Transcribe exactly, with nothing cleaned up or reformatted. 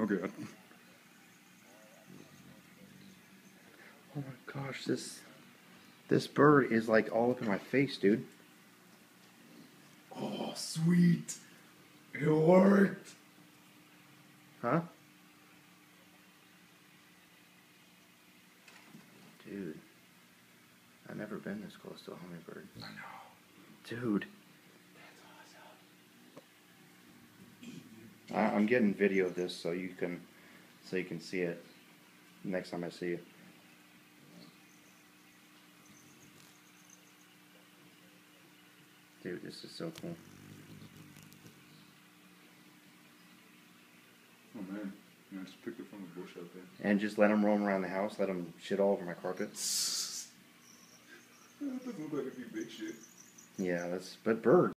god. Oh my gosh, this this bird is like all up in my face, dude. Oh, sweet. It worked. Huh? Dude. I've never been this close to a hummingbird. I know. Dude. That's I, I'm getting video of this so you can so you can see it next time I see you. Dude, this is so cool. Oh man, yeah, I just picked it from the bush out there. And just let them roam around the house, let them shit all over my carpet. That doesn't look like it'd be big shit. Yeah, that's, but birds.